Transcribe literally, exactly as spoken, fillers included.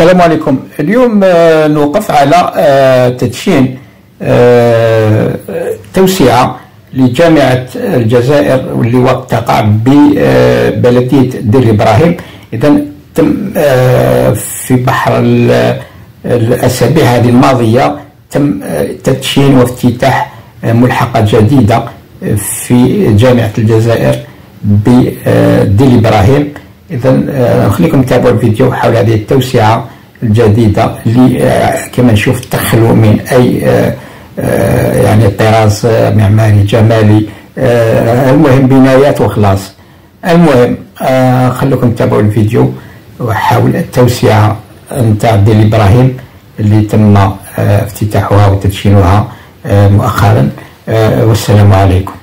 السلام عليكم. اليوم نوقف على تدشين توسعة لجامعة الجزائر واللي تقع ببلدية دير إبراهيم. إذا تم في بحر الأسابيع هذه الماضية تم تدشين وافتتاح ملحقة جديدة في جامعة الجزائر بدير إبراهيم. إذا نخليكم تتابعوا الفيديو حول هذه التوسعة الجديدة اللي كما نشوف تخلو من أي يعني طراز معماري جمالي، المهم بنايات وخلاص. المهم خليكم تتابعوا الفيديو وحول التوسعة نتاع دير إبراهيم اللي تم افتتاحها وتدشينها مؤخرا. والسلام عليكم.